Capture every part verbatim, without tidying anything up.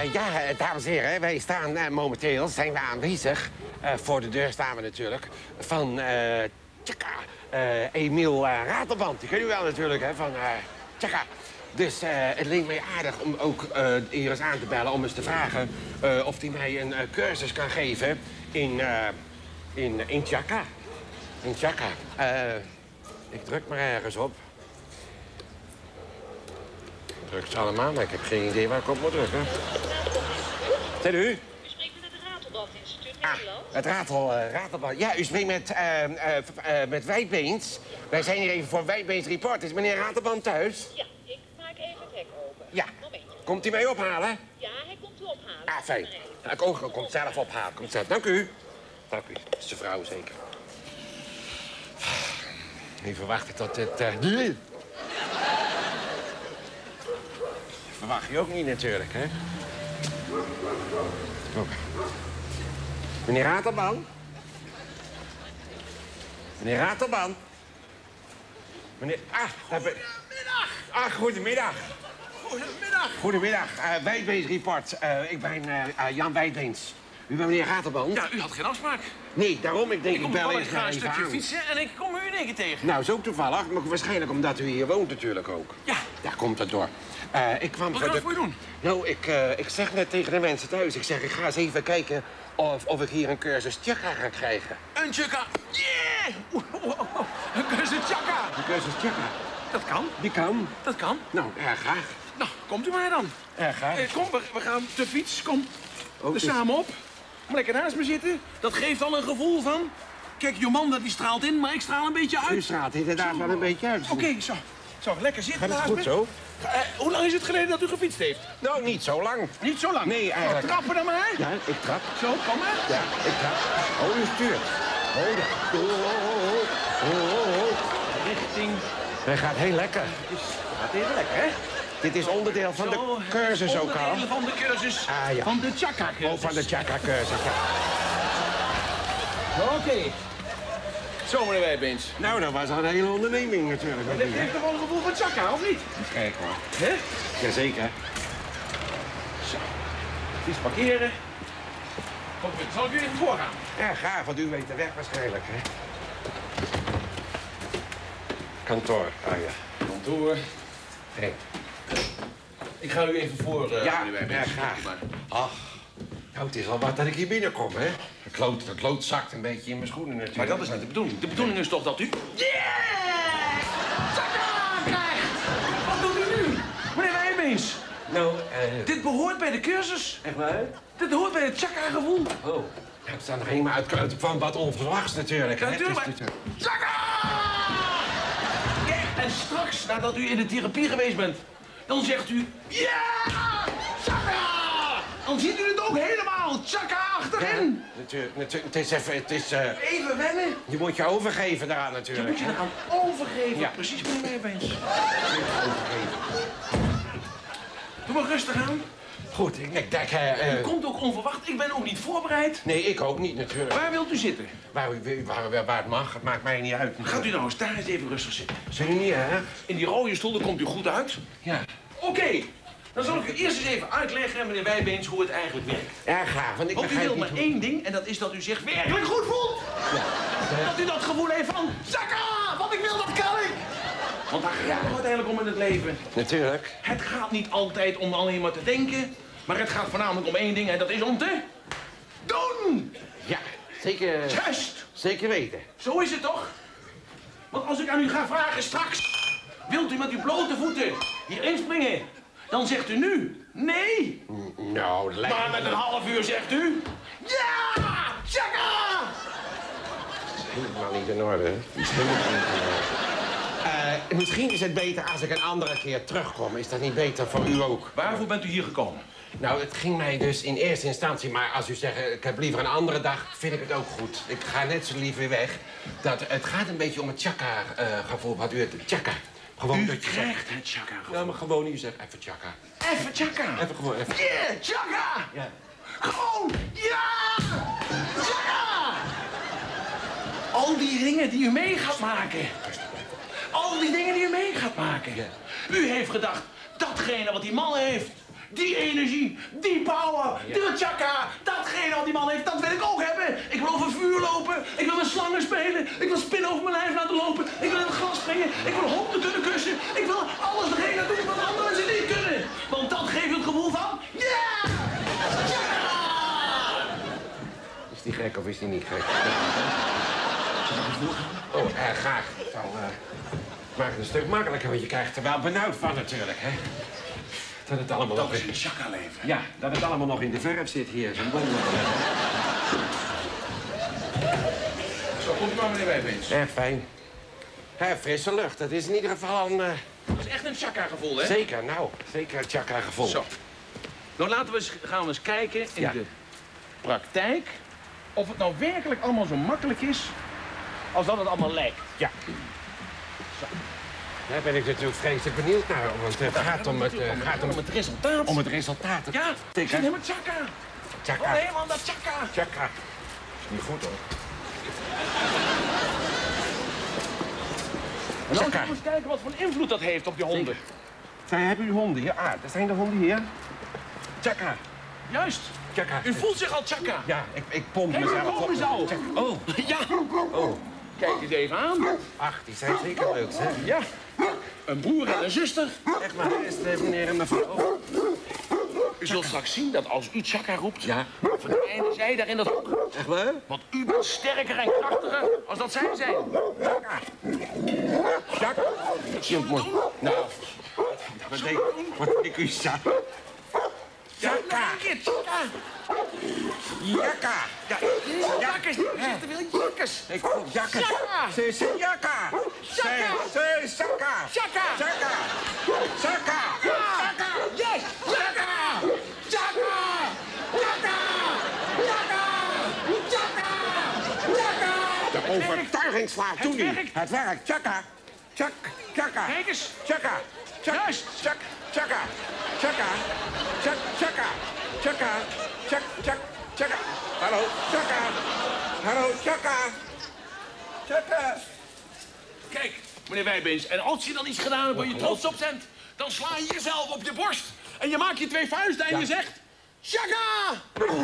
Uh, ja, dames en heren, wij staan uh, momenteel zijn we aanwezig. Uh, voor de deur staan we natuurlijk. Van uh, tjaka, uh, Emiel uh, Ratelband. Die ken u wel natuurlijk, hè, van uh, tjaka. Dus uh, het leek mij aardig om ook uh, hier eens aan te bellen om eens te vragen uh, of hij mij een uh, cursus kan geven in, uh, in, in tjaka. In tjaka. Uh, ik druk maar ergens op. Druk ze allemaal, maar ik heb geen idee waar ik op moet drukken. Zijn u? U spreekt met het Ratelband-instituut Nederland. Ah, het ratel, uh, Ratelband. Ja, u spreekt met, uh, uh, uh, met Wijdbeens. Ja. Wij zijn hier even voor Wijdbeens Report. Is meneer Ratelband thuis? Ja, ik maak even het hek open. Ja. Momentje. Komt hij mij ophalen? Ja, hij komt u ophalen. Ah, fijn. Ik ook, komt zelf ophalen. Komt zelf. Dank u. Dank u. Dat is de vrouw zeker. Even wachten tot het... Uh... Verwacht je ook niet natuurlijk, hè? Oh. Meneer Ratelband? Meneer Ratelband? Meneer... Ah, daar ben... Goedemiddag! Ah, goedemiddag. Goedemiddag. Goedemiddag, uh, Wijdbeens Report. Uh, ik ben uh, uh, Jan Wijdbeens. U bent meneer Ratelband? Ja, u had geen afspraak. Nee, daarom ik denk Ik kom ik bel toevallig, eens ik ga een even stukje aan. fietsen en ik kom u in één keer tegen. Nou, zo toevallig, maar waarschijnlijk omdat u hier woont natuurlijk ook. Ja. Daar komt het door. Uh, ik kwam Wat kan ik voor u doen? Nou, ik, uh, ik zeg net tegen de mensen thuis, ik zeg, ik ga eens even kijken of, of ik hier een cursus tjaka ga krijgen. Een tjaka. Yeah! Oeh, oeh, oeh, oeh. Een cursus tjaka. Een cursus tjaka? Dat kan. Die kan. Dat kan. Nou, erg graag. Nou, komt u maar dan. Erg graag. Eh, kom, we, we gaan de fiets. Kom. Oh, Dus dus- samen op. Kom lekker naast me zitten. Dat geeft al een gevoel van... Kijk, Jomanda die straalt in, maar ik straal een beetje uit. U straalt inderdaad wel een beetje uit. Oké, okay, zo. Zo, lekker zitten Gaat het naast goed me. zo? Uh, hoe lang is het geleden dat u gefietst heeft? Nou, niet zo lang. Niet zo lang. Nee, eigenlijk. Nou, trappen dan maar. Ja, ik trap. Zo, kom maar. Ja, ik trap. Oh, u stuurt. Oh, ja. Oh, oh, oh, oh, oh, oh. Richting... Hij gaat heel lekker. Het is, gaat even lekker, hè? Dit is onderdeel van Zo, de cursus ook al. onderdelen van de cursus. Ah, ja. Van de tjaka-cursus. Oh, van de tjaka-cursus, ja. Oké. Okay. Zo, meneer Wijdbeens. Nou, dat was al een hele onderneming natuurlijk. Dat heeft toch wel een gevoel van tjaka, of niet? Kijk hoor. Hè? Jazeker. Zo. Fiets parkeren. Kom, zal ik u even voorgaan? Ja, gaaf, want u weet de weg waarschijnlijk, hè? Kantoor, ah ja. Kantoor. Hey. Ik ga u even voor, uh, Ja, meneer ja, Wijdbeens. graag. Ach, nou, het is al wat dat ik hier binnenkom, hè? Het lood, het lood zakt een beetje in mijn schoenen natuurlijk. Maar dat is niet de bedoeling. De bedoeling is toch dat u... Yeah! Tjaka krijgt! Wat doet u nu? Meneer Wijdbeens. Nou, eh... Dit behoort bij de cursus. Echt waar? Dit hoort bij het tjaka-gevoel. Oh. Ja, het staat nog helemaal uit uit van wat onverwachts natuurlijk. Ja, hè? natuurlijk. Het is natuurlijk- Tjaka! Kijk, en straks, nadat u in de therapie geweest bent, dan zegt u... Ja! Tjaka! Dan ziet u het ook helemaal tjaka achterin. Ja, natuurlijk, natuurlijk. Het is even, het is... eh, Even wennen. je moet je overgeven daaraan Je natuurlijk. moet je hè? eraan overgeven. Ja. Precies, meneer Wijdbeens. Overgeven. Oh. Doe maar rustig aan. Goed, ik ik denk... eh, U eh, komt ook onverwacht. Ik ben ook niet voorbereid. nee, ik ook niet natuurlijk. Waar wilt u zitten? Waar, u- waar, waar, waar het mag, het maakt mij niet uit. Gaat u nou eens daar eens even rustig zitten. Zijn u niet, hè? In die rode stoel, daar komt u goed uit. Ja. Oké, dan zal ik u eerst eens even uitleggen, meneer Wijdbeens, hoe het eigenlijk werkt. Ja, gaaf, want ik Want u begrijp wil niet maar hoe- één ding, en dat is dat u zich werkelijk goed voelt. Dat u dat gevoel heeft van, zakka, wat ik wil, dat kan ik. Want daar gaat het uiteindelijk om in het leven. Natuurlijk. Het gaat niet altijd om alleen maar te denken, maar het gaat voornamelijk om één ding, en dat is om te doen. Ja, zeker, Juist, zeker weten. zo is het toch? Want als ik aan u ga vragen straks, wilt u met uw blote voeten hier inspringen? Dan zegt u nu, nee. Nou, dat lijkt Maar me met een half uur zegt u... Ja! Tjaka! helemaal niet in orde. hè? Die is helemaal niet in orde. Eh, misschien is het beter als ik een andere keer terugkom. Is dat niet beter voor u ook? Waarvoor bent u hier gekomen? Nou, het ging mij dus in eerste instantie, maar als u zegt, eh, ik heb liever een andere dag, vind ik het ook goed. Ik ga net zo liever weg. Dat, het gaat een beetje om het tjaka-gevoel, wat u het tjaka. Gewoon U dat je zegt- krijgt het tjaka. Ja, maar gewoon u zegt even tjaka. Even tjaka. Even gewoon, even. Yeah, tjaka! Ja. Gewoon, ja! Tjaka! Al die dingen die u mee gaat maken. Al die dingen die u mee gaat maken. Ja. U heeft gedacht, datgene wat die man heeft, Die energie, die power, Ja. de chakra, datgene wat die man heeft, dat wil ik ook hebben. Ik wil over vuur lopen, ik wil met slangen spelen, ik wil spinnen over mijn lijf laten lopen, ik wil in het glas springen, ik wil honden kunnen kussen, ik wil alles degene doen wat andere mensen niet kunnen. Want dat geeft het gevoel van, ja! Chakra! Is die gek of is die niet gek? Oh, uh, graag. Het zal uh, maakt het een stuk makkelijker, want je krijgt er wel benauwd van natuurlijk, hè? Dat het allemaal Dat nog is in... een chakra-leven. Ja, dat het allemaal nog in de verf zit hier. Zo'n wonder. Zo, komt u maar, meneer Wijbeens. Erg fijn. Ja, frisse lucht, dat is in ieder geval een... Uh... Dat is echt een chakra-gevoel, hè? Zeker, nou, zeker een chakra-gevoel. Zo. Dan laten we eens, gaan we eens kijken in Ja. de praktijk of het nou werkelijk allemaal zo makkelijk is als dat het allemaal lijkt. Ja. Zo. Daar ben ik natuurlijk vreselijk benieuwd naar, want het gaat om het, uh, gaat om, om het resultaat. om het resultaat. Ja, ik Zeker. zit helemaal chakra. Chakra. Oh, helemaal dat chakra. Chakra. Is niet goed, hoor. En dan Chakra. gaan we eens kijken wat voor invloed dat heeft op je honden. Zijn, hebben u honden hier? Ah, daar zijn de honden hier. Chakra. Juist. Chakra. U voelt zich al chakra. Ja, ik, ik pomp Kijk, mezelf daar komen ze al. Chakra. Oh, Ja. oh. Kijk eens even aan. Ach, die zijn zeker leuk, hè? Ja. Een broer en een zuster. Echt maar, is het meneer en mevrouw? U zult straks zien dat als u chakra roept, Ja. verdwijnen zij daar in dat hok. Echt waar? Want u bent sterker en krachtiger als dat zij zijn. Chakra. Chakra. Zie je het doen? Nou, wat denk, wat denk u, Chakra? Ja, nog Chakra. een keer, chakra. Chakra. Ja, Jakkers, niet zegt te veel jakkers. ik voel jakkers. Chakra. Ze is Chakra. Chakra. Ze is Chakra. Chakra. Chakra. Chakra. Chakra. Yes, chakra. Chakra. Chakra. Chakra. Chakra. Chakra. De overtuiging slaat Het toe nu. werkt. Het werkt. Chakra. Chak. Chakra. Kijk eens. Chakra. Chak. Juist. Chak. Chakra. Chakra. Chak. Chakra. Chakra. Chak. Chak. Chakra. Hallo. Chakra. Hallo. Chakra. Chakra. Kijk, meneer Wijbeens, en als je dan iets gedaan hebt waar je trots op bent, dan sla je jezelf op je borst. En je maakt je twee vuisten en je zegt... Chaka!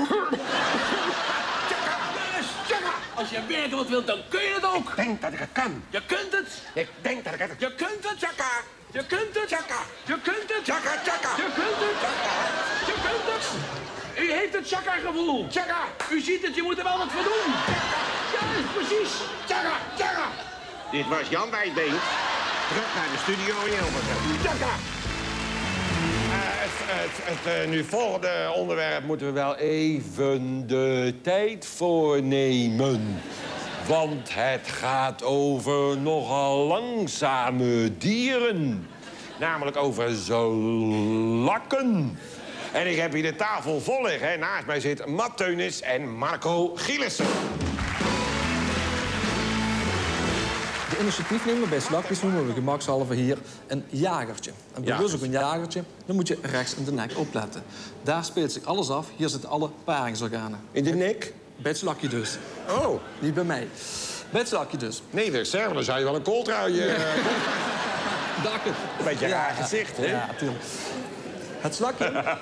Chakra. Yes. Chakra. Als je werkelijk wat wilt, dan kun je het ook. Ik denk dat ik het kan. Je kunt het. Ik denk dat ik het... Je kunt het. Chakra. Je kunt het. Chakra. Je kunt het. Chakra. Chakra. Je kunt het. Je kunt het. U heeft het chakra-gevoel. Chakra. U ziet het, je moet er wel wat voor doen. Juist, precies. Chakra. Chakra. Dit was Jan Wijdbeen. Terug naar de studio in Hilversum. Chakra. Uh, het het, het uh, nu volgende onderwerp moeten we wel even de tijd voor nemen. Want het gaat over nogal langzame dieren. Namelijk over zolakken. En ik heb hier de tafel vol liggen. Hè. Naast mij zit Matt Teunis en Marco Gielissen. De initiatiefnemer bij slakjes noemen we gemakshalve hier een jagertje. En bij Ja. dus ook een jagertje, dan moet je rechts in de nek opletten. Daar speelt zich alles af. Hier zitten alle paringsorganen. In de nek? Bij het slakje dus. Oh, Niet bij mij. Bij het slakje dus. nee, dat zeg, dan zou je wel een kooltruitje... Uh, Dakken. een beetje raar gezicht, hè? Ja, natuurlijk. Het slakje.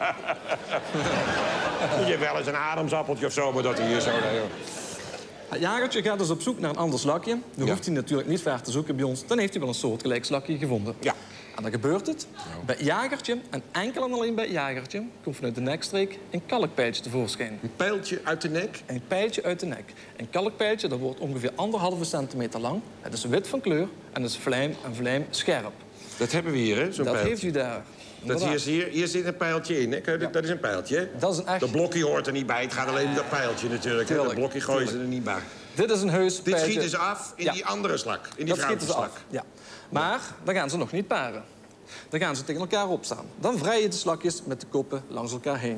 Je hebt wel eens een ademsappeltje of zo, maar dat hij hier zo... Nee, joh. Het jagertje gaat dus op zoek naar een ander slakje. Dan Ja. hoeft hij natuurlijk niet ver te zoeken bij ons. Dan heeft hij wel een soortgelijk slakje gevonden. Ja. En dan gebeurt het. Bij jagertje, en enkel en alleen bij jagertje, komt vanuit de nekstreek een kalkpijltje tevoorschijn. Een pijltje uit de nek. Een pijltje uit de nek. Een kalkpijltje dat wordt ongeveer anderhalve centimeter lang. Het is wit van kleur en het is vlijm en vlijm scherp. Dat hebben we hier, hè, zo'n Dat pijltje. heeft u daar. Dat hier, hier, hier zit een pijltje in, hè? Kijk, dat- Dat is een pijltje, hè? Dat is een echt... Dat blokje hoort er niet bij, het gaat alleen om dat pijltje natuurlijk. Hè? Dat Tuurlijk, blokje gooien ze tuurlijk. er niet bij. Dit is een heus Dit pijltje. schieten ze af in Ja. die andere slak, in die Dat schieten ze af. vrouwenslak. Ja. Maar dan gaan ze nog niet paren. Dan gaan ze tegen elkaar opstaan. Dan vrijen de slakjes met de koppen langs elkaar heen.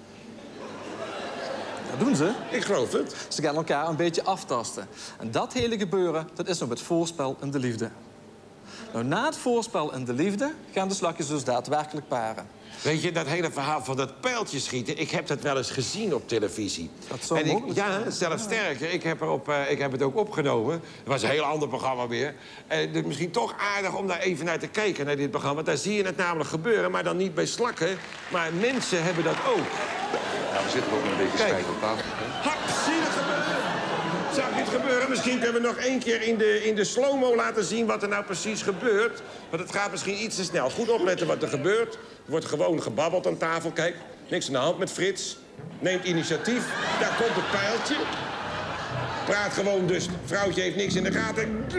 Dat doen ze. Ik geloof het. Ze gaan elkaar een beetje aftasten. En dat hele gebeuren, dat is nog het voorspel in de liefde. Nou, na het voorspel en de liefde gaan de slakjes dus daadwerkelijk paren. Weet je, dat hele verhaal van dat pijltje schieten... ik heb dat wel eens gezien op televisie. Dat zou en ik, mogelijk Ja, zijn. zelfs sterker. Ik heb, er op, uh, ik heb het ook opgenomen. Het was een heel ander programma weer. Uh, dus misschien toch aardig om daar even naar te kijken, naar dit programma. Daar zie je het namelijk gebeuren, maar dan niet bij slakken. Maar mensen hebben dat ook. Ja, we zitten ook een beetje Kijk. spijt op tafel. Hap, zie je het gebeuren? Zag je het gebeuren? Misschien kunnen we nog één keer in de, in de slow-mo laten zien wat er nou precies gebeurt. Want het gaat misschien iets te snel. Goed opletten wat er gebeurt. Er wordt gewoon gebabbeld aan tafel. Kijk, niks aan de hand met Frits. Neemt initiatief. Daar komt het pijltje. Praat gewoon dus. Vrouwtje heeft niks in de gaten. En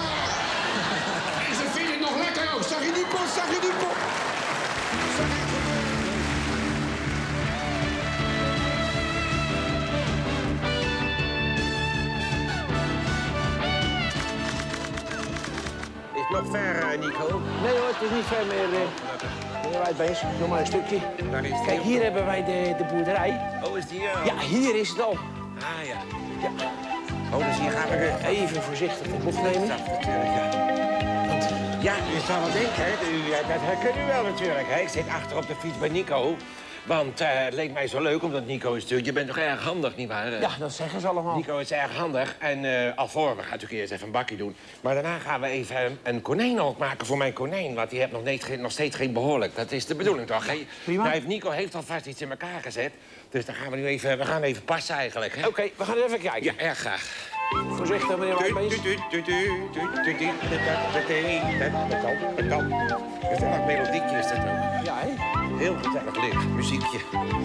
ze vindt het nog lekker ook. Zag je die pot? Zag je die pot? Zag je het gebeuren? Is het nog ver, uh, Nico? Nee hoor, het is niet ver meer. Uh, zijn wij bezig, nog maar een stukje. Daar is het. Kijk, hier hebben wij de, de boerderij. Oh, is die... Uh... Ja, hier is het al. Ah, ja. Ja. Oh, dus hier gaan we weer... Even voorzichtig de bocht nemen. Dat natuurlijk, ja. Want, Ja, u zou wel denken, hè? U, ja, dat herkent u wel natuurlijk, hè? Ik zit achter op de fiets bij Nico. Want uh, het leek mij zo leuk, omdat Nico is natuurlijk... Je bent toch erg handig, nietwaar? ja, dat zeggen ze allemaal. Nico is erg handig. En uh, alvorens, we gaan natuurlijk eerst even een bakje doen. Maar daarna gaan we even een konijnenhok maken voor mijn konijn. Want die heeft nog, niet, nog steeds geen behoorlijk. Dat is de bedoeling, toch? Hey, Prima. nou, heeft Nico heeft alvast iets in elkaar gezet. Dus dan gaan we nu even, we gaan even passen eigenlijk, hè? Oké, okay, we gaan even kijken. Ja, erg graag. Voorzichtig, meneer Wijnbeest. Gezellig melodietje is dat ook. Ja, hè? Heel gezellig licht, muziekje.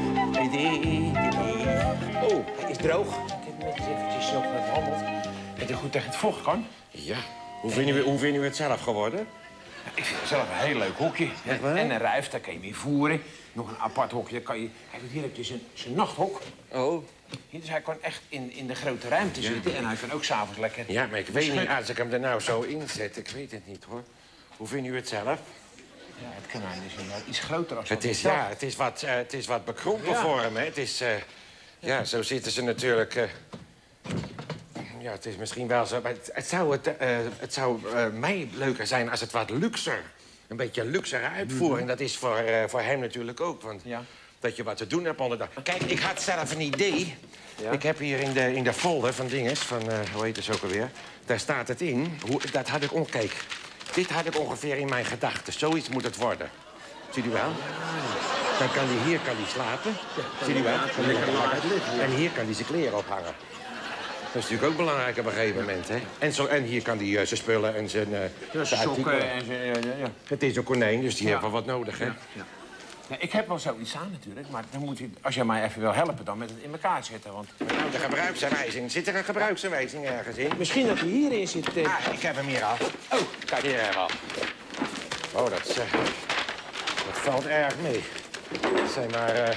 Oh, hij is droog. Ik heb netjes eventjes nog behandeld. Dat hij goed tegen het vocht kan. Ja, hoe vinden we, hoe vinden we het zelf geworden? Ik vind het zelf een heel leuk hokje. Echt waar? En een ruif, daar kan je mee voeren. Nog een apart hokje, daar kan je... Kijk, hier heb je zijn, zijn nachthok. Oh. Hier, dus hij kan echt in, in de grote ruimte zitten. En hij kan ook s'avonds lekker... Ja, maar ik weet niet, als ik hem er nou zo in zet, ik weet het niet, hoor. Hoe vinden u het zelf? Ja, het konijn is inderdaad iets groter als Het wat is, ik dacht. ja, het is wat, uh, het is wat bekrompen Ja. voor hem, hè. Het is, uh, ja, zo zitten ze natuurlijk... Uh, ja, het is misschien wel zo... Maar het, het zou, het, uh, het zou uh, mij leuker zijn als het wat luxer... Een beetje luxere uitvoering. Dat is voor, uh, voor hem natuurlijk ook, want... Ja. Dat je wat te doen hebt onderdag. Kijk, ik had zelf een idee. Ja? Ik heb hier in de, in de folder van dinges, van, uh, hoe heet het ook alweer... Daar staat het in. Hoe, dat had ik on... Kijk, dit had ik ongeveer in mijn gedachten. Zoiets moet het worden. Ziet u wel? Dan kan hij hier kan die slapen. Ziet u wel? Dan ligt hij lekker. En hier kan hij zijn kleren ophangen. Dat is natuurlijk ook belangrijk op een gegeven moment, hè? En, zo, en hier kan hij uh, zijn spullen en zijn, uh, Ja, zijn sokken artikelen. en zo, ja, ja, ja. Het is een konijn, dus die Ja. heeft wel wat nodig, hè? Ja, ja. Ja, ik heb wel zoiets aan natuurlijk, maar dan moet je, als jij mij even wil helpen, dan met het in elkaar zetten. Want Nou, de gebruiksaanwijzing. Zit er een gebruiksaanwijzing ergens in? misschien dat hij hierin zit. Eh... Ah, ik heb hem hier al. Oh, kijk hier al. Oh, dat, is, uh, dat valt erg mee. Het zijn maar... Uh,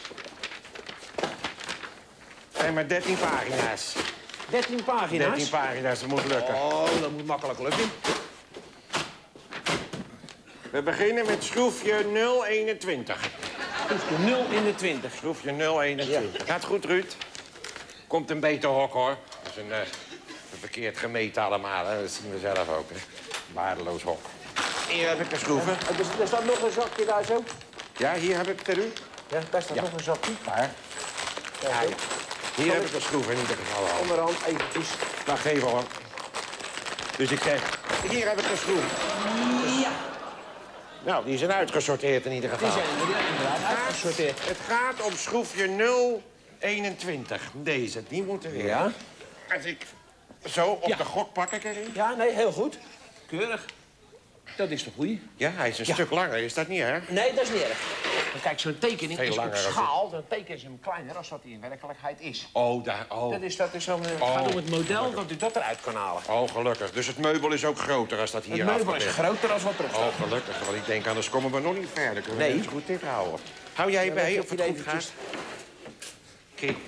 zijn maar dertien pagina's. dertien pagina's. dertien pagina's, dat moet lukken. Oh, dat moet makkelijk lukken. We beginnen met schroefje nul eenentwintig. Schroefje nul in de twintig. Schroefje nul eenentwintig. Gaat goed, Ruud? Komt een beter hok, hoor. Dat is een, uh, een verkeerd gemeten allemaal, hè. Dat zien we zelf ook, hè. Waardeloos hok. Hier heb ik de schroeven. Er, er staat nog een zakje daar zo. Ja, hier heb ik het, Ruud. Ja, daar staat Ja. nog een zakje. Waar? Ja, ja. Hier heb ik de schroeven in ieder geval al. Onderhand eventjes. Wacht even, hoor. Dus ik zeg, hier heb ik de schroef. Ja, Nou, die zijn uitgesorteerd in ieder die geval. zijn er inderdaad uitgesorteerd. Het gaat om schroefje nul eenentwintig. Deze, die moeten weer. Ja? Als ik zo op Ja. de gok pak ik erin. Ja, nee, heel goed. Keurig. Dat is de goeie. Ja, hij is een Ja. stuk langer. Is dat niet erg? Nee, dat is niet erg. Want kijk, zo'n tekening Veel is op langer als schaal. Dan tekenen ze hem kleiner dan dat hij in werkelijkheid is. Oh, daar, oh. Dat is, dat is dan, het Oh. gaat om het model dat u dat eruit kan halen. Oh, gelukkig. Dus het meubel is ook groter als dat hier Het meubel is afgebeeld. groter dan wat erop staat. Oh, gelukkig. Want ik denk, anders komen we nog niet verder. Kunnen we Nee. eens goed dit houden. Hou jij Ja, bij dan of heb het je goed eventjes- gaat? Kijk.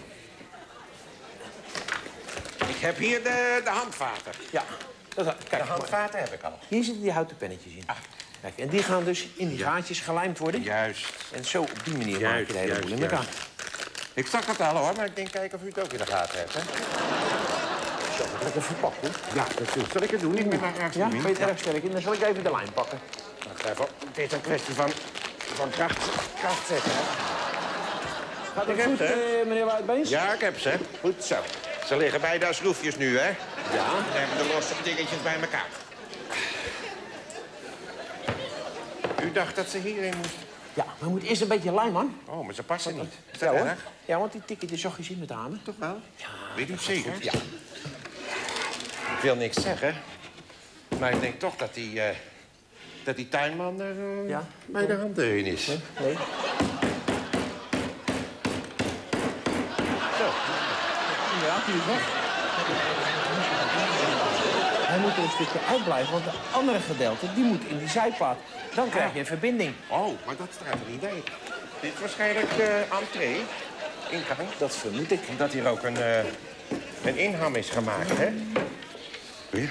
Ik heb hier de, de handvaten. Ja. Dat, De kijk, maar handvaten heb ik al. hier zitten die houten pennetjes in. Kijk, en die gaan dus in die gaatjes gelijmd worden. Juist. En zo op die manier maak Juist, je de hele juist, boel in elkaar. Ik zag het al, hoor, maar ik denk kijken of u het ook in de gaten hebt, hè? toch lekker verpakt, hè? Ja, dat zal ik het doen. Ik ben daar erg Ja, in. ben je het erg sterk in? Dan zal ik even de lijn pakken. Wacht even. Het is een kwestie van, van kracht, kracht zetten, hè? Gaat het Ik heb goed, ze. eh, meneer Whitebeens? Ja, ik heb ze. Goed zo. Ze liggen bij de schroefjes nu, hè? Ja. Dan hebben we de losse dingetjes bij elkaar. U dacht dat ze hierin moest. Ja, maar moet eerst een beetje lijm, man. Oh, maar ze passen niet. Is Ja, dat hoor. erg? Ja, want die tikken die zachtjes in met de hamer. Toch wel? Ja. Weet u het zeker? Ja. Ik wil niks zeggen. Maar ik denk toch dat die, uh, dat die tuinman er uh, Ja. bij de hand erin is. Nee? Nee. Zo. Ja, die is weg. Hij moet er een stukje uitblijven, want de andere gedeelte die moet in die zijplaat. Dan krijg je een verbinding. Oh, maar dat staat er niet bij. Dit is waarschijnlijk de entree. Ingang. Dat vermoed ik. Dat hier ook een, uh, een inham is gemaakt, hè? Ja.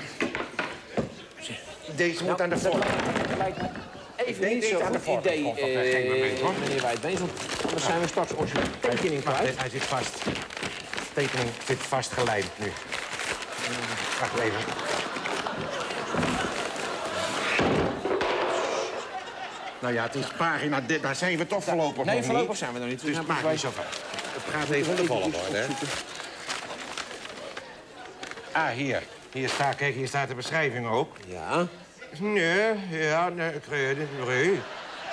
Deze moet Nou, aan de dat voorkant. lijkt me even denk niet deze zo'n aan de goed voorkant idee, komt op een gegeven moment, eh, hoor. meneer Whitebeens. Want anders zijn we straks onze tekening Wacht, kwijt. hij zit vast. De tekening zit vastgelijmd nu. Wacht even. Nou ja, het is pagina dit. Daar zijn we toch voorlopig Nee, nog voorlopig niet. zijn we nog niet. Dus zijn maakt wij- niet zoveel. Het gaat even te volle worden, hè? Ah, hier. Hier staat, kijk, hier staat de beschrijving ook. Ja. Nee, ja, nee, ik weet het niet.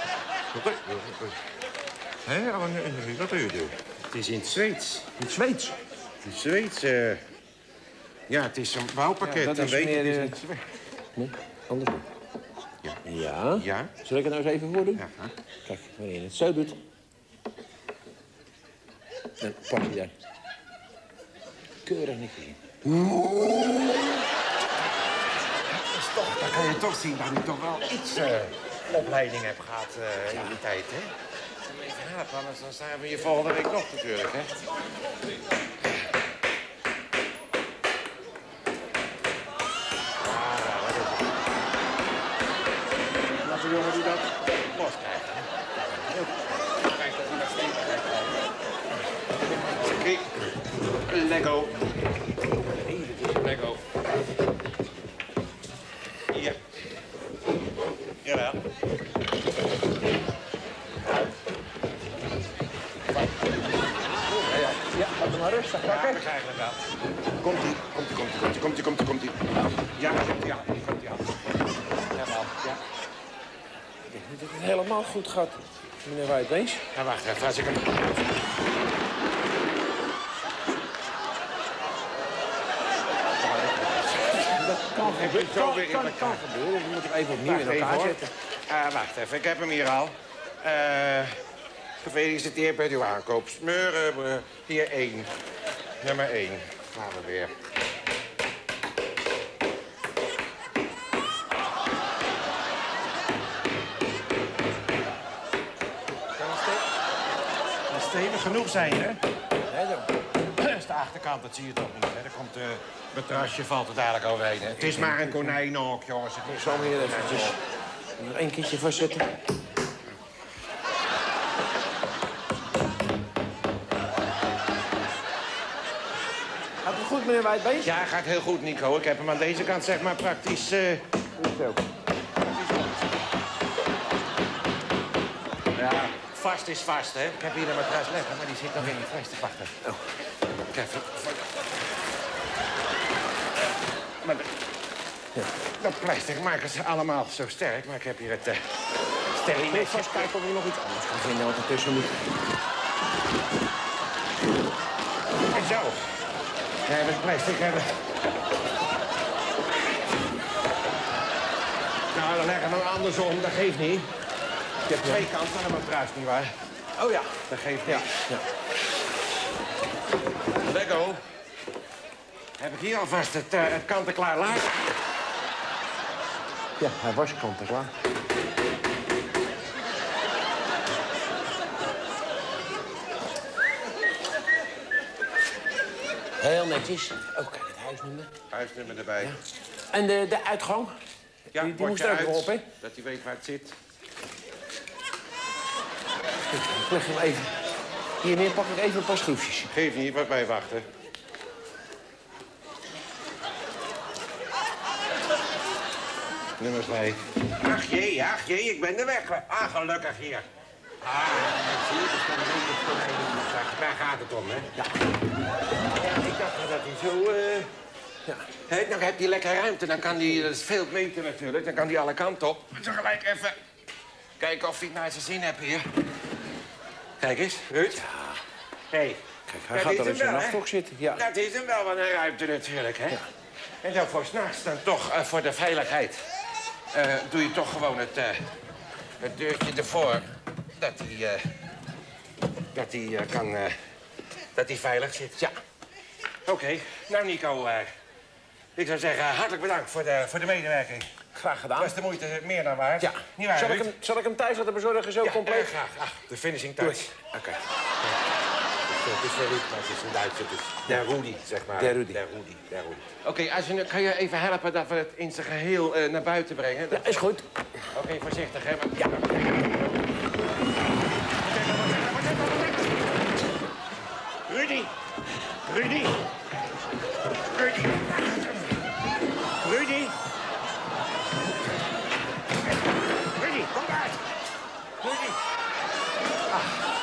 Hé, oh, nee, nee, wat doe je doen? Het is in het Zweeds. In het Zweeds. In het Zweeds, eh... Ja, het is een bouwpakket. Ja, dat dan is weet je, meer, het is eh, in het Zweeds. Nee, andersom. Ja. Ja. Ja? Zal ik het nou eens even voordoen? Ja. hè? Kijk, wanneer je het zo doet. Dan pak je daar keurig niks in. Dat is toch, dan kan je toch zien dat ik toch wel iets eh, opleiding heb gehad eh, in die tijd, hè? Even helpen, anders dan staan we hier volgende week nog natuurlijk, hè? Ah, wat is het? Laat de jongen die dat los krijgt. Kijk dat hij dat stevig krijgt. Oké. Lego. Nee, dit is Lego. Hier. Jawel. Ja, ja. Ja, laat hem maar rustig Ja, pakken. we krijgen het wel. Komt-ie, komt-ie, komt-ie, komt-ie, komt-ie, komt-ie, komt-ie. Ja, komt-ie aan, komt-ie aan. Jawel, ja. Ik denk niet dat het helemaal goed gaat, meneer Whitebeens. Ja, wacht even, als ik hem... Dat kan gebeuren. Zo Kan, weer in kan, elkaar. kan gebeuren. We moeten hem even opnieuw Wacht in elkaar even, hoor. zetten. Ah, wacht even, ik heb hem hier al. Eh... Gefeliciteerd met uw aankoop. Smeuren, eh, hier één. Nummer één. Gaan we weer. Kan het stevig- kan het stevig genoeg zijn, hè? Nee, dan. Dat is de achterkant, dat zie je toch niet. Hè? Er komt, uh, het trasje valt er dadelijk overheen. Hè? Het is maar een konijnenhok, jongens. Het is Ik zal hem hier eventjes nog één keertje vastzetten. Gaat het goed, meneer Whitebeens? Ja, gaat heel goed, Nico. Ik heb hem aan deze kant, zeg maar, praktisch... Uh... Zo. Ja, vast is vast, hè. Ik heb hier een matras leggen, maar die zit nog in die vast te wachten. Oh. Ik even... Maar de... dat plastic maken ze allemaal zo sterk, maar ik heb hier het uh, stellingnetje. Ik vast kijken of ik nog iets anders kan vinden wat ertussen moet. En zo. Ja, het plastic hebben. Nou, dan leggen we hem andersom, dat geeft niet. Je hebt twee kanten aan een matras, nietwaar? Oh ja. Dat geeft niet. Ja. ja. Lego. Heb ik hier alvast het, uh, het kant-en-klaar laag? Ja, hij was kant en klaar. Heel netjes. Oh, kijk, het huisnummer. Huisnummer erbij. Ja, En de, de uitgang? ja die, die moest er ook uit, nog op, hè? dat hij weet waar het zit. Ik leg hem even. Hier neer pak ik even een paar schroefjes. Geef niet, wat bij wachten. nummer vijf. Ach jee, ach jee, ik ben er weg. Ah, gelukkig hier. Ah, zie je, dus dan weet ik toch even. Daar gaat het om, hè? Ja. Ja, ik dacht dat hij zo... Uh... Ja. He, dan heb je lekker ruimte, dan kan hij... Dat is veel meter natuurlijk, dan kan hij alle kanten op. Maar tegelijk even kijken of hij het naar zijn zin heeft hier. Kijk eens, Ruud. Ja. Hé. Hey. Kijk, hij gaat er in zijn nachtrok zitten. Ja. Dat is hem wel, wat een ruimte natuurlijk, hè? Ja. En dan voor 's nachts dan toch, uh, voor de veiligheid... Uh, doe je toch gewoon het, uh, het deurtje ervoor... dat hij uh, dat hij uh, kan... Uh, dat hij veilig zit, ja. Oké, okay. Nou Nico, uh, ik zou zeggen hartelijk bedankt voor de, voor de medewerking. Graag gedaan. Was de moeite meer dan waard. Ja. Niet waar, zal, ik hem, zal ik hem thuis laten bezorgen, zo ja, compleet? Ja, graag. Ach, de finishing touch. Oké. Okay. Ja. Het is wel Ruud, maar het is een Duitser, dus der Rudi, zeg maar. Der Rudi. Der Rudi, der Rudi. Oké, okay, kan je even helpen dat we het in zijn geheel uh, naar buiten brengen? Ja, is goed. Oké, okay, voorzichtig, hè. Maar... Ja. Rudy! Rudy! Rudy! Rudy! Rudy, kom uit! Rudy! Ah.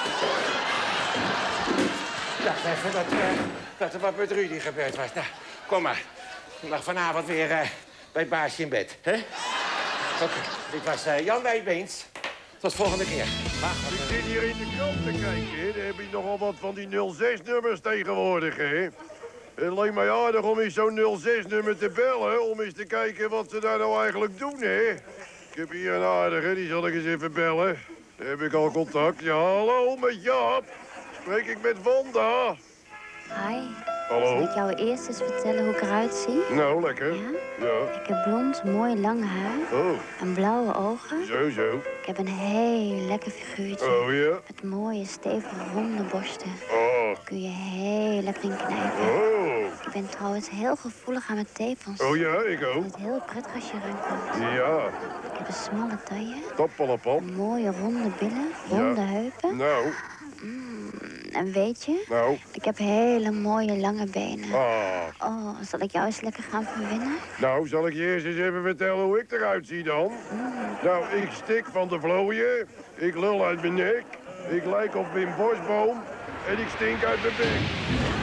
Ik dacht even dat, uh, dat er wat met Rudy gebeurd was. Nou, kom maar. Je mag vanavond weer uh, bij het baasje in bed, hè? Oké, okay. Dit was uh, Jan Wijbeens. Tot volgende keer. Wacht, ik zit hier in de krant te kijken, hè. Daar heb je nogal wat van die nul zes-nummers tegenwoordig, hè. Het lijkt mij aardig om eens zo'n nul zes-nummer te bellen... om eens te kijken wat ze daar nou eigenlijk doen, hè. Ik heb hier een aardige, die zal ik eens even bellen. Daar heb ik al contact. Ja, hallo, met Jaap. Spreek ik met Wanda? Hi. Hallo. Zal ik jou eerst eens vertellen hoe ik eruit zie? Nou, lekker. Ja? Ja. Ik heb blond, mooi lang haar. Oh. En blauwe ogen. Zo, zo. Ik heb een heel lekker figuurtje. Oh, ja? Met mooie, stevige, ronde borsten. Oh. Kun je heel lekker in knijpen. Oh. Ik ben trouwens heel gevoelig aan mijn tepels. Oh ja, ik ook. Ik vind het heel prettig als je eruit komt. Ja. Ik heb een smalle taille. Tappalapap. Mooie, ronde billen. Ronde ja. heupen. Nou. Mm, en weet je? Nou. Ik heb hele mooie, lange benen. Ah. Oh, zal ik jou eens lekker gaan verwinnen? Nou, zal ik je eerst eens even vertellen hoe ik eruit zie dan? Mm. Nou, ik stik van de vlooien. Ik lul uit mijn nek. Ik lijk op Wim Bosboom. En ik stink uit mijn bek.